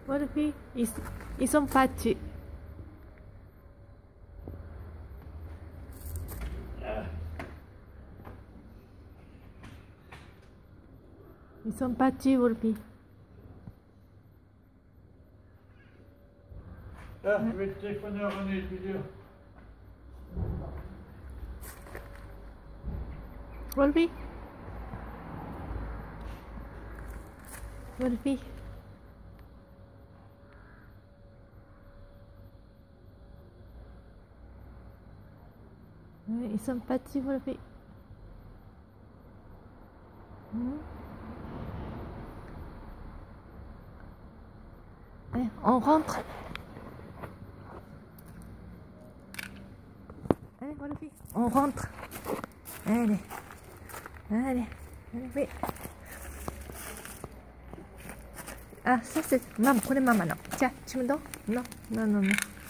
Wolfie, ils sont partis. Ils sont partis, Wolfie. Ah, je vais téléphoner à René, je vais dire. Wolfie. Wolfie. Ils sont partis, Wolfie. Allez, on rentre. Allez, Wolfie, on rentre. Allez, allez, allez. Ah, ça c'est maman, これママの。じゃあ、ちむど？の。